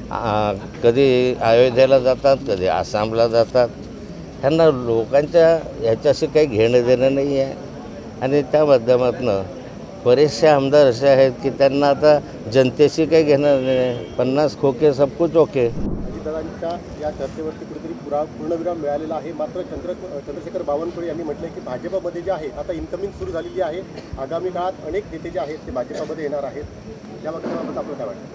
कधी अयोध्येला जातात, कधी आसामला जातात. ह्यांना लोकांच्या ह्याच्याशी काही घेणं देणं नाही आहे. आणि त्या माध्यमातून बरेचसे आमदार असे आहेत की त्यांना आता जनतेशी काही घेणं नाही. 50 खोके सब कुछ ओके. अजितदादांच्या या चर्चेवरती कुठेतरी पूर्णविराम मिळालेला आहे. मात्र चंद्रशेखर बावनकुळे यांनी म्हटलं की भाजपमध्ये जे आहे आता इन्कमिंग सुरू झालेली आहे. आगामी काळात अनेक नेते जे आहेत ते भाजपमध्ये येणार आहेत. या बाबतीत आपलं काय वाटतं?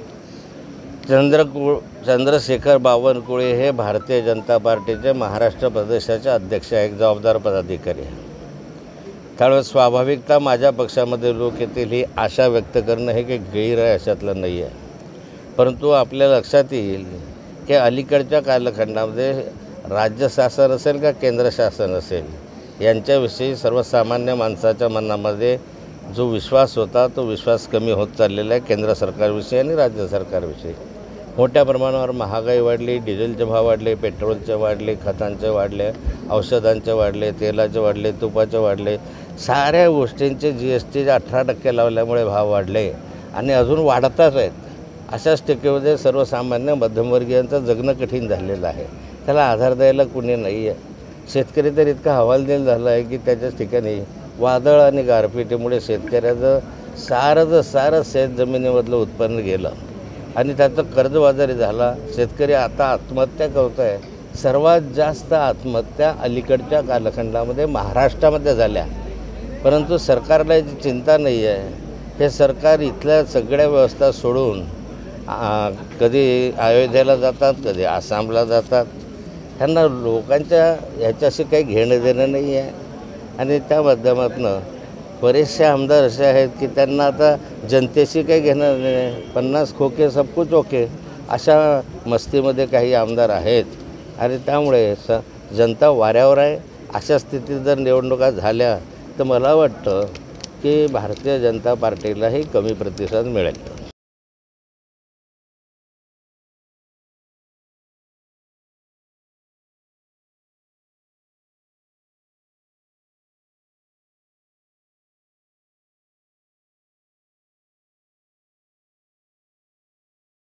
चंद्रशेखर बावनकुळे हे भारतीय जनता पार्टीचे महाराष्ट्र प्रदेशाचे अध्यक्ष आहे, एक जबाबदार पदाधिकारी आहे. त्यामुळे स्वाभाविकता माझ्या पक्षामध्ये लोक येतील ही आशा व्यक्त करणं हे काही गैर आहे अशातलं नाही आहे. परंतु आपल्या लक्षात येईल की अलीकडच्या कालखंडामध्ये राज्य शासन असेल का केंद्र शासन असेल यांच्याविषयी सर्वसामान्य माणसाच्या मनामध्ये जो विश्वास होता तो विश्वास कमी होत चाललेला आहे केंद्र सरकारविषयी आणि राज्य सरकारविषयी. मोठ्या प्रमाणावर महागाई वाढली, डिझेलचे भाव वाढले, पेट्रोलचे वाढले, खतांचे वाढले, औषधांचे वाढले, तेलाचे वाढले, तुपाचे वाढले, साऱ्या गोष्टींचे GST 18% लावल्यामुळे भाव वाढले आणि अजून वाढताच आहेत. अशा स्थितीमध्ये सर्वसामान्य मध्यमवर्गीयांचं जगणं कठीण झालेलं आहे. त्याला आधार द्यायला कुणी नाही आहे. शेतकरी तर इतका हवालदिल झाला आहे की त्याच्याच ठिकाणी वादळ आणि गारपिटीमुळे शेतकऱ्याचं सारं शेत जमिनीमधलं उत्पन्न गेलं आणि त्याचं कर्जबाजारी झाला. शेतकरी आता आत्महत्या करतो आहे. सर्वात जास्त आत्महत्या अलीकडच्या कालखंडामध्ये महाराष्ट्रामध्ये झाल्या. परंतु सरकारला याची चिंता नाही आहे. हे सरकार इथल्या सगळ्या व्यवस्था सोडून कधी अयोध्येला जातात, कधी आसामला जातात. ह्यांना लोकांच्या ह्याच्याशी काही घेणं देणं नाही आहे. आणि त्या माध्यमातून बरेचसे आमदार असे आहेत की त्यांना आता जनतेशी काही घेणं नाही. 50 खोके सब कुछ ओके अशा मस्तीमध्ये काही आमदार आहेत. आणि त्यामुळे जनता वाऱ्यावर आहे. अशा स्थितीत जर निवडणुका झाल्या तर मला वाटतं की भारतीय जनता पार्टीलाही कमी प्रतिसाद मिळेल.